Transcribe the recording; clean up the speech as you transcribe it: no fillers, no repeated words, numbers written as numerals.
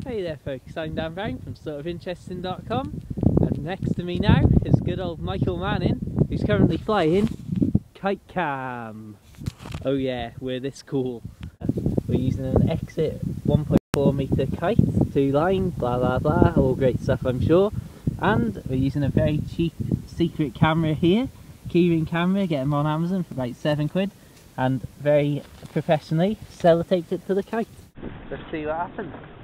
Hey there folks, I'm Dan Brown from sortofinteresting.com, and next to me now is good old Michael Manning, who's currently flying Kite Cam. Oh yeah, we're this cool. We're using an exit 1.4 metre kite, 2 line, blah blah blah, all great stuff I'm sure. And we're using a very cheap secret camera here, Keyring camera, get them on Amazon for about £7, and very professionally sellotaped it to the kite. Let's see what happens.